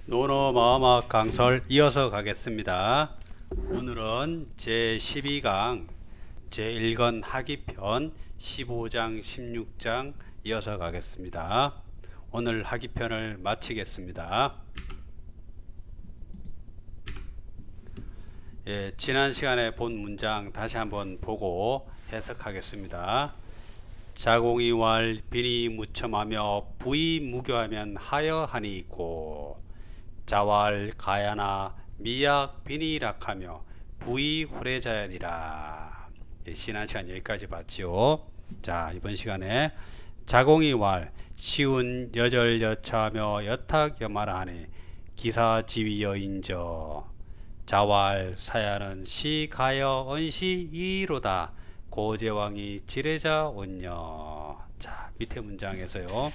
논어마음학 강설 이어서 가겠습니다. 오늘은 제12강 제1권 하기편 15장 16장 이어서 가겠습니다. 오늘 하기편을 마치겠습니다. 지난 시간에 본 문장 다시 한번 보고 해석하겠습니다. 자공이 왈 빈이 무첨하며 부이 무교하면 하여하니 있고, 자왈 가야나 미약 빈이 락하며 부이 후레자야니라. 지난 시간 여기까지 봤지요. 자, 이번 시간에 자공이 왈 시운 여절여차하며 여탁여마라 하니 기사지위여인저, 자왈 사야는 시가여 언시 이로다 고제왕이 지레자 온녀. 자, 밑에 문장에서요,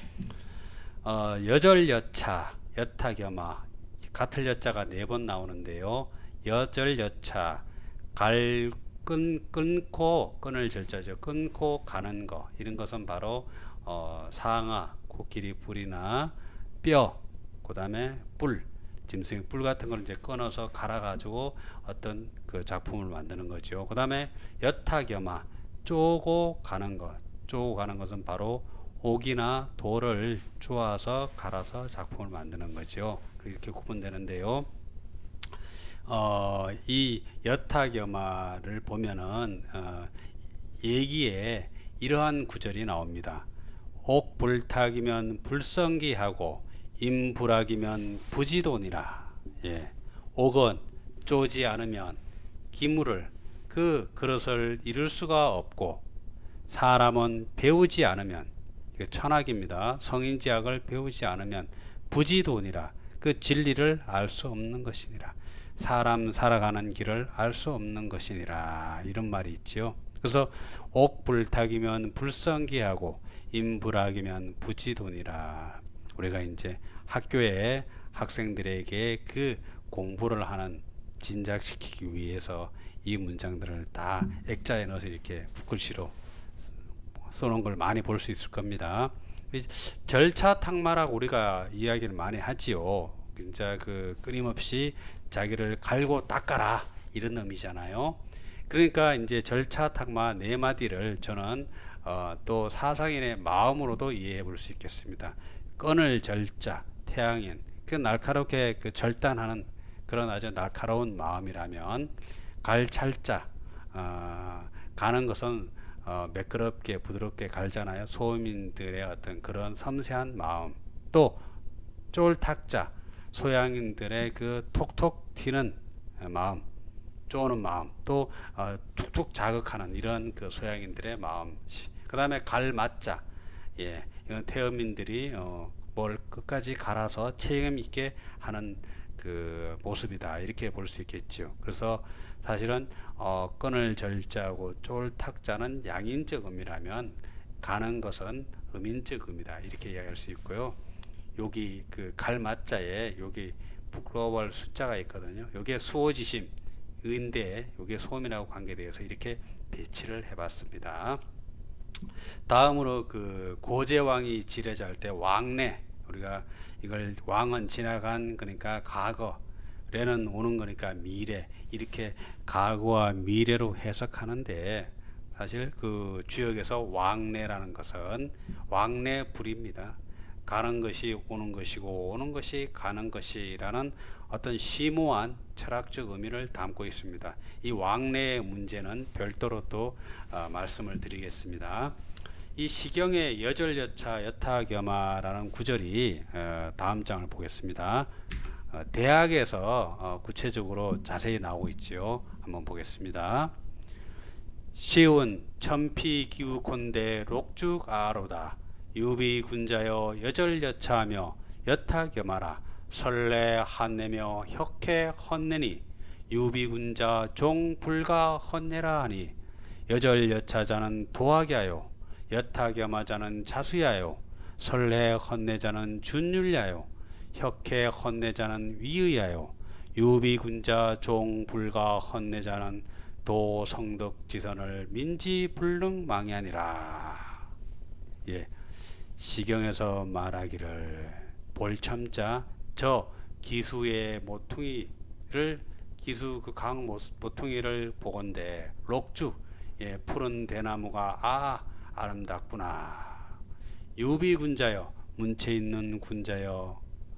여절여차 여탁여마 같을 여자가 4번 나오는데요. 여절여차 끊고 끈을 절자죠. 끊고 가는 거, 이런 것은 바로 상아, 코끼리 뿔이나 뼈, 그 다음에 뿔, 짐승의 뿔 같은 걸 이제 끊어서 갈아가지고 어떤 그 작품을 만드는 거죠. 그 다음에 여탁여마 쪼고 가는 것, 쪼고 가는 것은 바로 옥이나 돌을 주워서 갈아서 작품을 만드는 거죠. 이렇게 구분되는데요. 이 여탁여마를 보면은 얘기에 이러한 구절이 나옵니다. 옥불탁이면 불성기하고 임불악이면 부지돈이라. 옥은 쪼지 않으면 기물을 그 그릇을 이룰 수가 없고, 사람은 배우지 않으면, 이거 천학입니다. 성인지학을 배우지 않으면 부지돈이라. 그 진리를 알 수 없는 것이니라. 사람 살아가는 길을 알 수 없는 것이니라. 이런 말이 있죠. 그래서 옥불탁이면 불성기하고 임불악이면 부지돈이라. 우리가 이제 학교에 학생들에게 그 공부를 하는 진작시키기 위해서 이 문장들을 다 액자에 넣어서 이렇게 붓글씨로 써놓은 걸 많이 볼 수 있을 겁니다. 절차탁마라고 우리가 이야기를 많이 하지요. 진짜 그 끊임없이 자기를 갈고 닦아라, 이런 의미잖아요. 그러니까 이제 절차탁마 4마디를 저는 또 사상인의 마음으로도 이해해 볼 수 있겠습니다. 끈을 절자, 태양인, 그 날카롭게 그 절단하는 그런 아주 날카로운 마음이라면, 갈 찰자, 가는 것은 매끄럽게 부드럽게 갈잖아요. 소민들의 어떤 그런 섬세한 마음. 또 쫄탁자, 소양인들의 그 톡톡 튀는 마음, 쪼는 마음, 또 툭툭 자극하는 이런 그 소양인들의 마음. 그 다음에 갈맞자, 이건 태음인들이 뭘 끝까지 갈아서 책임 있게 하는 그 모습이다, 이렇게 볼 수 있겠죠. 그래서 사실은 끈을 절자하고 쫄탁자는 양인적 의미라면, 가는 것은 음인적 의미다, 이렇게 이야기할 수 있고요. 여기 그 갈맞자에 여기 부끄러워할 숫자가 있거든요. 여기에 수호지심, 의인데 여기에 소음이라고 관계되어서 이렇게 배치를 해봤습니다. 다음으로 그 고제왕이 지레자 할 때 왕래, 우리가 이걸 왕은 지나간, 그러니까 과거, 레는 오는 거니까 미래, 이렇게 과거와 미래로 해석하는데, 사실 그 주역에서 왕래라는 것은 왕래불입니다. 가는 것이 오는 것이고 오는 것이 가는 것이라는 어떤 심오한 철학적 의미를 담고 있습니다. 이 왕래의 문제는 별도로 또 말씀을 드리겠습니다. 이 시경의 여절여차 여탁여마라는 구절이 다음 장을 보겠습니다. 대학에서 구체적으로 자세히 나오고 있죠. 한번 보겠습니다. 시운 천피기우콘대 록죽아로다 유비군자여 여절여차하며 여탁여마라 설레 한내며 혁해 헛내니 유비군자 종불가 헛내라 하니, 여절여차자는 도학이하여 여탁여마자는 자수야요 설레 헛내자는 준율야요 혁해 헛내자는 위의하여 유비군자 종불가 헛내자는 도성덕지선을 민지불능망이하니라. 시경에서 말하기를 볼첨자 저 기수의 모퉁이를 기수 그 강 모퉁이를 보건대 록주 예, 푸른 대나무가 아름답구나. 유비군자여 문체 있는 군자여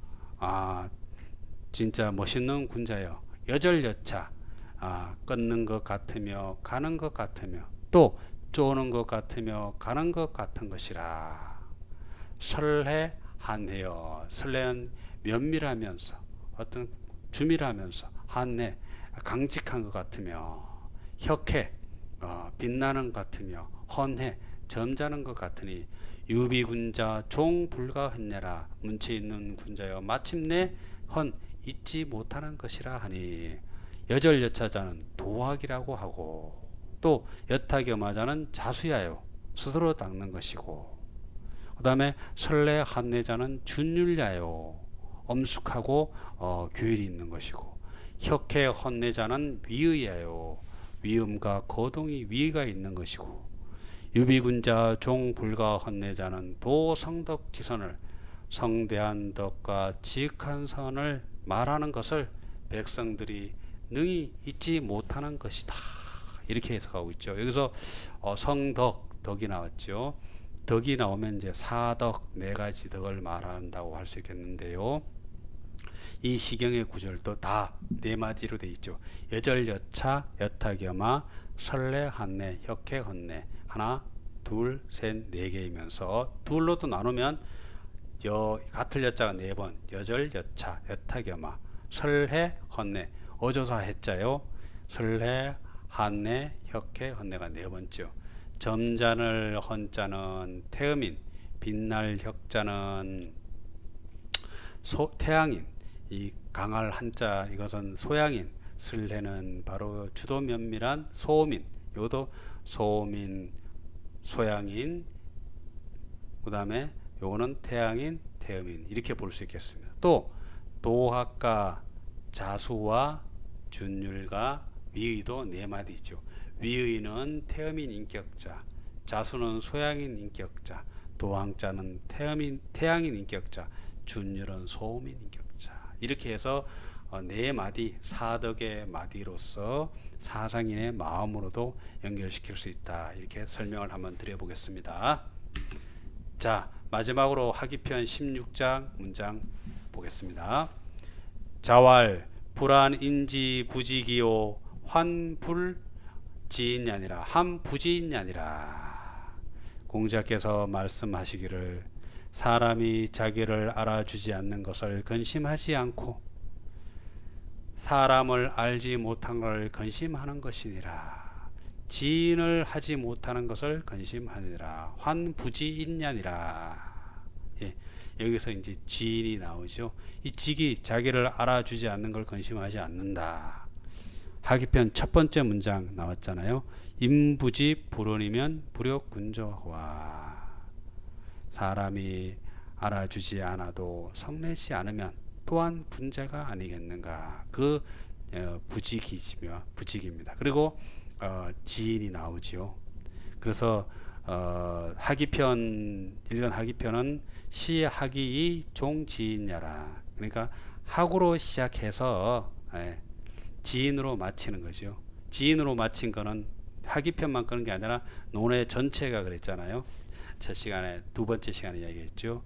진짜 멋있는 군자여 여절여차 끊는 것 같으며 가는 것 같으며 또 쪼는 것 같으며 가는 것 같은 것이라. 설해 한해여 설레는 면밀하면서 어떤 주밀하면서 한해 강직한 것 같으며 혁해 빛나는 것 같으며 헌해 점잖은 것 같으니 유비군자 종불가헌내라. 문체 있는 군자여 마침내 헌 잊지 못하는 것이라 하니 여절여차자는 도학이라고 하고 또 여타겸하자는 자수야요 스스로 닦는 것이고 그 다음에 설레 한내자는 준율야요 엄숙하고 교율이 있는 것이고 혁해 헌내자는 위의야요 위음과 거동이 위가 있는 것이고 유비군자 종불가 헌내자는 도성덕 지선을 성대한 덕과 지극한 선을 말하는 것을 백성들이 능히 잊지 못하는 것이다. 이렇게 해석하고 있죠. 여기서 성덕, 덕이 나왔죠. 덕이 나오면 이제 사덕, 네 가지 덕을 말한다고 할 수 있겠는데요. 이 시경의 구절도 다 네 마디로 되어 있죠. 여절여차, 여타겸하, 설레, 한내, 혁해, 헌내. 하나, 둘, 셋, 네 개이면서 둘로도 나누면 같을 여자가 네 번, 여절여차, 여타겸하, 설해, 헌내, 어조사 해자요. 설해, 한내, 혁해, 헌내가 네 번째요. 점잖을 헌자는 태음인, 빛날 혁자는 태양인, 이 강할 한자 이것은 소양인, 설해는 바로 주도 면밀한 소민, 요도 소민, 소양인, 그 다음에 요거는 태양인, 태음인 이렇게 볼 수 있겠습니다. 또 도학과 자수와 준율과 위의도 네 마디죠. 위의는 태음인 인격자, 자수는 소양인 인격자, 도항자는 태양인 인격자, 준율은 소음인 인격자. 이렇게 해서 네 마디 사덕의 마디로서 사상인의 마음으로도 연결시킬 수 있다. 이렇게 설명을 한번 드려보겠습니다. 자, 마지막으로 하기편 16장 문장 보겠습니다. 자왈 불안인지 부지기요 환불지인냐니라. 함부지인냐니라. 공자께서 말씀하시기를 사람이 자기를 알아주지 않는 것을 근심하지 않고 사람을 알지 못한 걸 근심하는 것이니라. 지인을 하지 못하는 것을 근심하니라. 환부지인냐니라. 예, 여기서 이제 지인이 나오죠. 이 직이 자기를 알아주지 않는 걸 근심하지 않는다. 하기편 첫 번째 문장 나왔잖아요. 임부지 불언이면 불욕군조와. 사람이 알아주지 않아도 성내지 않으면 또한 군자가 아니겠는가. 그 부직이지며 부직입니다. 그리고 지인이 나오지요. 그래서 하기편 일간 하기편은 시하기이 종지인야라. 그러니까 학으로 시작해서 지인으로 마치는 거죠. 지인으로 마친 거는 하기편만 끄는 게 아니라 논의 전체가 그랬잖아요. 첫 시간에 두 번째 시간에 이야기했죠.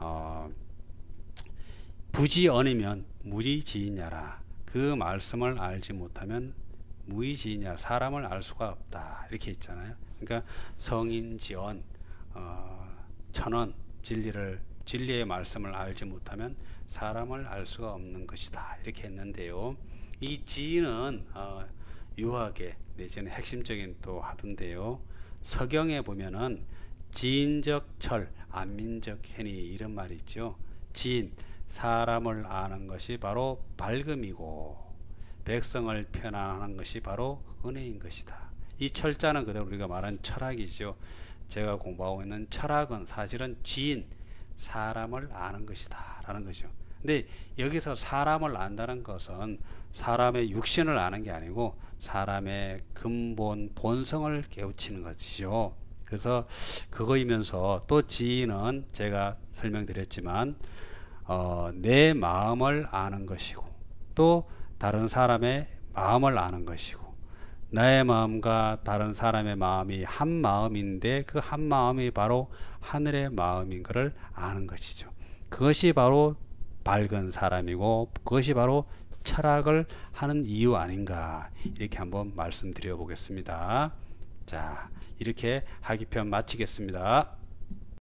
부지언이면 무지지인야라. 그 말씀을 알지 못하면 무의지인야. 사람을 알 수가 없다. 이렇게 있잖아요. 그러니까 성인지언, 천언, 진리의 말씀을 알지 못하면 사람을 알 수가 없는 것이다. 이렇게 했는데요. 이 지인은 유학의 내지는 핵심적인 또 하던데요. 서경에 보면은 지인적 철, 안민적 hen이 이런 말이 있죠. 지인, 사람을 아는 것이 바로 밝음이고 백성을 편안하는 것이 바로 은혜인 것이다. 이 철자는 그대로 우리가 말한 철학이죠. 제가 공부하고 있는 철학은 사실은 지인, 사람을 아는 것이다 라는 거죠. 근데 여기서 사람을 안다는 것은 사람의 육신을 아는 게 아니고 사람의 근본 본성을 깨우치는 것이죠. 그래서 그거이면서 또 지인은 제가 설명드렸지만 내 마음을 아는 것이고 또 다른 사람의 마음을 아는 것이고 나의 마음과 다른 사람의 마음이 한 마음인데 그 한 마음이 바로 하늘의 마음인 것을 아는 것이죠. 그것이 바로 밝은 사람이고 그것이 바로 철학을 하는 이유 아닌가 이렇게 한번 말씀드려 보겠습니다. 자, 이렇게 학기편 마치겠습니다.